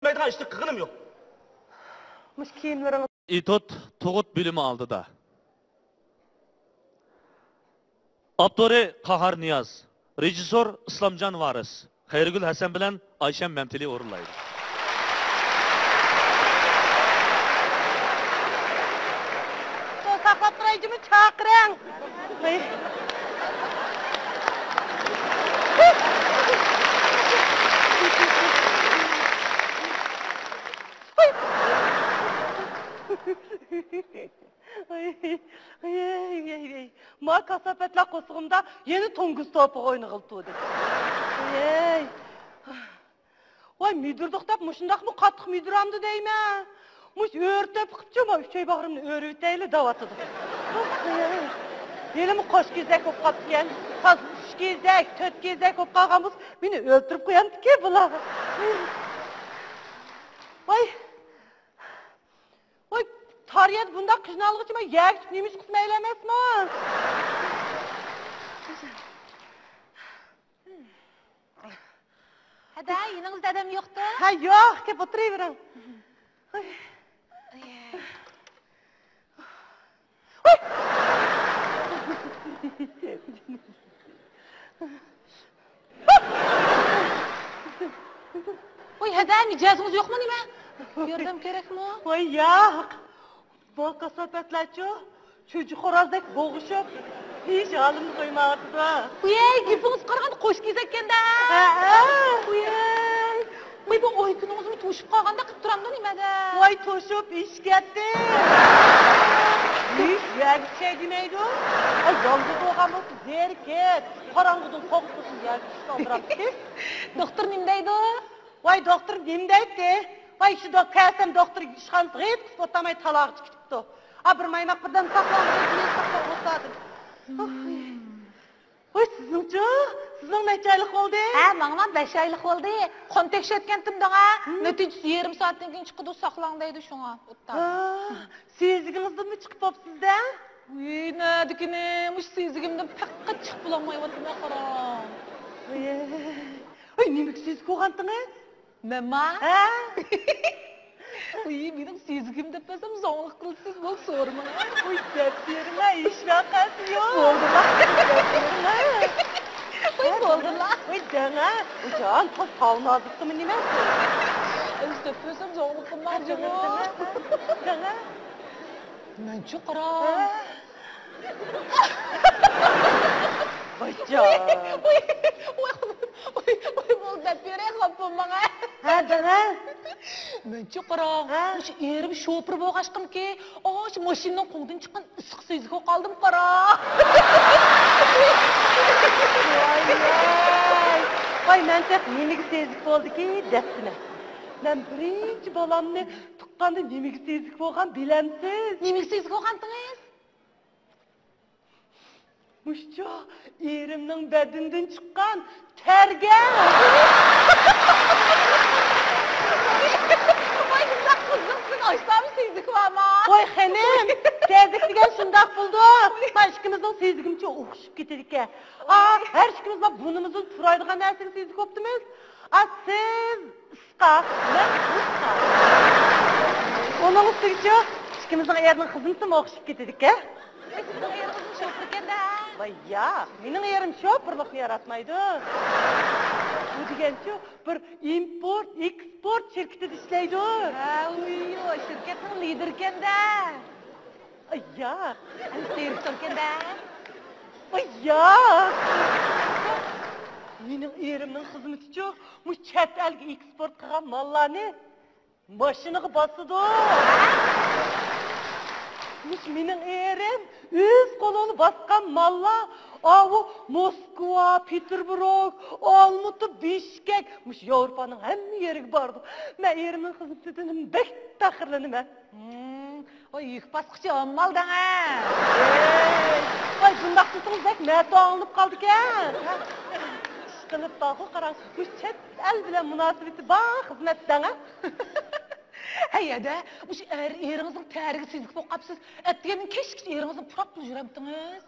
Tutmaydigan ishni qilganim yo'q. Mush kiyimlaringiz İtot Toğut bilimi aldı da. Abdori Qahar Niyaz, rejissor İslamcan Varis, Xayrigül Hasan bilan Ayşem Memtili o'rinlaydi. saqlab turayjimi chaqiring. Ma kasapetla qo'sig'imda yeni to'ng'iz to'pi o'yini qildi. Voy, müdürdük deb mushundaqmi qattiq müdüramdi deyman. Mush o'rtib qipchima uchay bag'rimni o'rvitayli davatıdı. Yelim qo'sh kezak bo'lib qolgan. Hozir 3 kezak, 4 kezak bo'lib qolgan bo'lsa, meni o'ltirib qo'yamdi-ki bular. Voy, tariyat bunda qijnalig'icha men yag'ib nemish qismayla emasman. Hada, yiningizda adam yo'qdi? Ha, yo'q, kelib o'tiravering. Voy, hada, mijozimiz yo'qmi nima? Yordam kerakmi? Voy, yo'q. Bu kasapetlarcha çocuk xo'rozdek bo'g'ishib, hech halimni qo'ymayapti. Voy, gapingiz qaraganda qo'sh kezakkanda. Voy, bu oy kuningizmi to'shib qolganda qilib turamdi nimada? Voy, to'shib ish ketdi. Ish yag'ib şey demaydi. Yolg'iz bo'lgan bo'lsa, zerket, qorong'udan qo'rqib yag'ib qoldiribdi. Doktor nima deydi? Voy, doktor nima deydi? Voy, shu kasam doktor ishxonasiga yetib o'tamay taloq chiqibdi. Bir maymoq birdan saqlanib, men saqlab o'tdim. Voy, sizning-chi? Sizning necha oylik bo'ldi? Ha, menga 5 oylik bo'ldi. Qon tekshirtgandim daga. Natijasi yarım soatdan keyin chiqdi, saqlang deydi shunga. Sezgingizdanmi chiqib qopsizda? Voy, nadikini, mush sezgimdan faqat chiqib bo'lmayapti, qaram. Voy, nima siz ko'rgandingiz? Nima? Ha? Voy, mening sezgim deb desam, zo'nliq qilsiz bo'l so'rma. Voy, debdirma, ish vaqti yo'q. Voy, bo'ldilar. Voy, dana, jon, tolmadikmi nima? Deb desam, zo'nliq qilmoqchimi? Dana. Menchi qara. Voy, jon. Voy, bo'ldi, berek qopim menga. Ha, dana. Menchi qara. Mush erim shopir bo'lg'ashqimki, shu mashinadan qo'ngdan chiqqan issiq sezib qoldim qara. Voy, men tek nimiga sezib bo'ldiki, debsina. Men birinchi bolamni tuqqanda nimiga sezib bo'lgan bilamsiz? Nimiga sezib bo'lgandingiz? Muşça, erimning bedeninden çıkan terge. Voy, bundoq qizsiz, oysami sezdik ama. Voy, xanim, sezdik degan shundoq bo'ldi. Men ikkimizning sezgimcha o'xshib ketadi ekan. Har ikkimiz bunimizning turadigan narsani sezib o'pdimiz. Siz isqa, men isqa. Onun ustiga ikkimizning erning xizmati o'xshib ketadi ekan. Sizning eringiz shopir ekanda. Voy, ya, mening erim shopirlikni yaratmaydi. Bu degancha bir import, eksport shirkatida ishlaydi. Uy, shirkatning lider ekanda. Ya, direktor ekanda. Voy, ya. Mening erimning xizmatichi mush chet elga eksport qilgan mallarni mashinaga bosadi. Mush mening erim o'z qo'lini bosgan mallar, Moskva, Peterburg, Olmutu, Bishkek, mush Yevropaning hamma yeriga bordi. Men erimning xizmatidan bek faxrlanaman. Voy, yuk basqichi ammaldan ha. Voy, bundoq qilsangiz, men to'g'ilib qoldi-ekan. Qilib baqo qarang, mush chet el bilan munosabati bor xizmatdan ha. Hayada, mush erinizning tarixi sezib qo'yapsiz. Atgamin kechki eringizni purab yuribdingiz.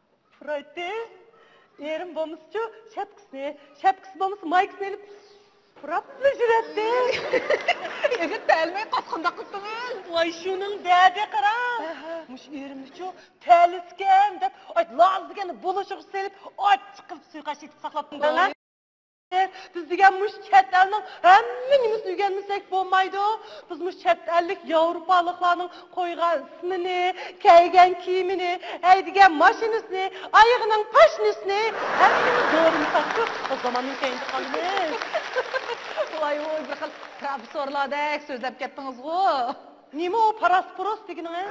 Puraydi. Erim bo'lmasa-chu, shapkisi bo'lmasa, maykasini Pıraplı jüretdi. Eget təlməy qasqında qıstınız. Vay şunun dədi qıram. Muş erimiz çok təlisken dep, ay lazıgen buluşuq selip, ay çıkıp suyqa şetip saklaptın bana. Biz degan muş chet elning hammanimiz uyganmasak bo'lmaydi. Biz muş chet ellik Yevropalıqlarning qo'ygan ismini, kiygan kiyimini, haydigan mashinasini, oyog'ining pashnasini hammamiz doğrumsak o zamonning keyingi qolamiz. Voy, bir xil professorlardek so'zlab ketdingiz-ku. Nima o parasporos deganing?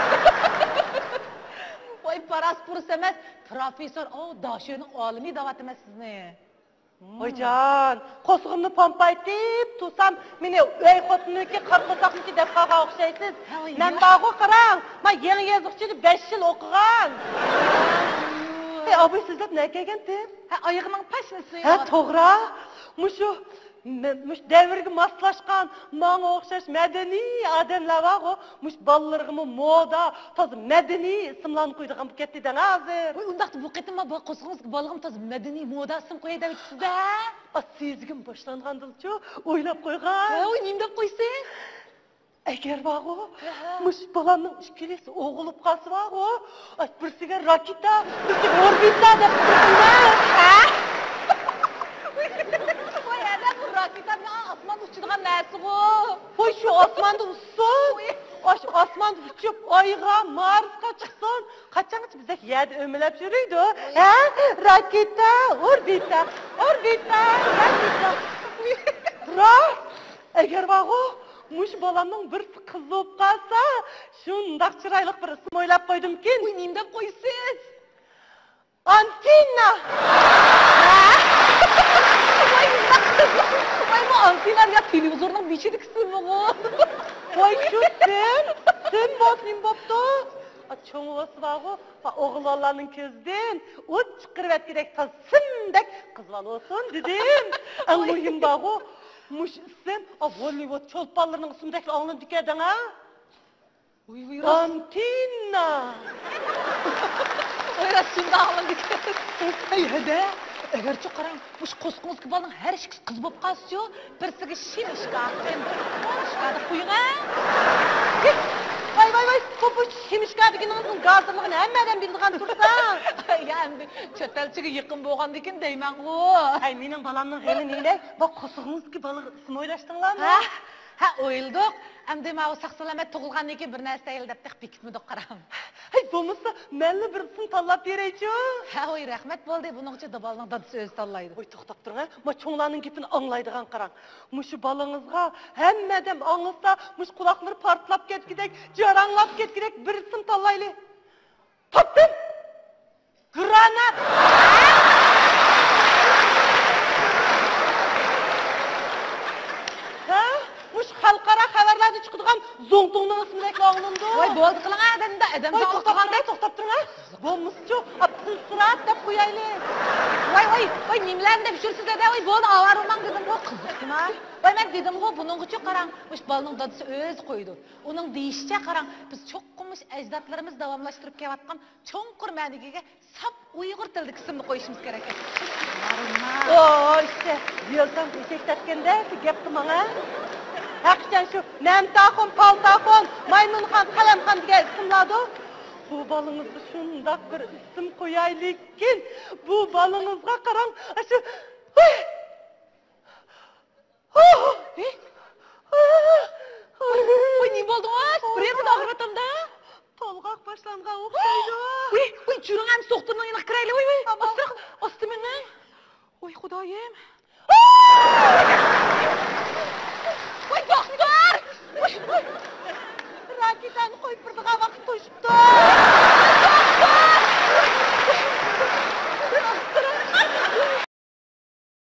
Voy, parasporos emas, professor, daşöning olimi davat emas sizni. Hocam, qo'sqimni pampaytib tursam, meni uy xotinimniki qarqosaqniki deb qolgan o'xshaysiz. Men bog'i qarang, men yangi yozuqchini 5 yil o'qigan. Abi sizlar nima kelgandsiz? Oyog'ining pashnasi. Ha, to'g'ri. Mush davrga moslashgan, menga o'xshash madaniy odamlar bor. Mush bolalarga moda, toz madaniy ismlarni qo'ydigan bu ketdidan hozir. Voy, undaqda bu qitimma bu qo'sqingizga balg'im toz madaniy moda ism qo'yay deb sizda. Sezgim boshlangandan-chu o'ylab qo'ygan. Voy, nim deb qo'ysiz? Agar bog'u, mush bolamning ishkilisi o'g'ilib qolsa bog'u, birsiga raketa, birsiga orbita deb qo'ygan. Voy, adam bu raketa bilan osmon uchadigan narsa-ku. Voy, shu osmonda uchsin. Shu osmonda uchib, oyga, Marsga chiqsin. Qachongacha bizga yerda o'milab yuriydi? Ha? Raketa, orbita, raketa. Biroq, agar bog'u mush bolamning bir qiz bo'lib qolsa, shundoq chiroyli bir ism o'ylab qo'ydimkin. Voy, nim deb qo'ysiz? Antina. Voy, bu antinar ya televizorning bechilik ismi bu. Voy, shu sen bosim bo'pti. Cho'ng o'sibag'u, o'g'illarning ko'zidan o't chiqarib kerak simdak qizlar olsun dedim. Eng muhim bog'u, mush ism Hollywood cho'lponlarining ismidagi o'g'lim dikading ha? Voy, Antina. Voy, shunda o'g'lim dikadi. Hayda. Eğer çok qarang, bu qo'sqingiz balning har ikki qiz bo'lib qolsa-chu, birsiga shimishka, shimishka deb qo'ying ha. Voy, bu shimishka deganingizning gazirligini hammadan bildigan tursan. Ya, endi chetalchiga yaqin bo'lgandan deyman-ku. Ay, mening balamning hali neydi? Bak qo'sqingizga balık ism o'ylashtinglarmi? Ha, o'yildik. Endi men saq-salomat tug'ilgandan keyin bir narsa deb bekitmadik qaram. Hay, bo'lmasa, menni bir ism tanlab beraychi. Ha, voy, rahmat bo'ldi. Buning uchun dabalning dadisi o'zi tanlaydi. Voy, to'xtab turing, ma cho'nglarning gapini anglaydigan qarang. Mush balangizga hammadan anglasa, mush quloqlari portlab ketgidek, jaranglab ketgidek bir ism tanlayli. Topdim. Granat. Mush xalqaro xabarlarda chiqadigan Zongtongning ismidagi o'g'limdi. Voy, bo'ldi qiling adam to'xtab turing. Bo'lmasa-chu, surat deb qo'yayli. Voy, nimlarni deb yursiz-da, voy, bo'ldi, avarman dedim, bu qiziqma. Voy, men dedim-ku, buning uchun qarang, mush balning dadisi o'zi qo'ydi. Uning deyishicha qarang, biz cho'qqimiz ajdodlarimiz davomlashtirib kelayotgan cho'nqur ma'niga sap Uyg'ur tilida ismni qo'yishimiz kerak ekan. İşte, yoldan eşekletgende gapti bana. Haqiqatan shu Namtaxon, Paltaxon, Maymunxon, Qalamxon degan ismlardi. Bu balingizga shundoq bir ism qo'yaylikkin. Bu balingizga qarang, shu Voy, ne bo'ldingiz? Bir yerda og'ritamda? Tolg'oq boshlangan o'xshaydi. Voy, churingam so'qtirmang, yana kirayli. Voy, ostimingni. Voy, xudoyim.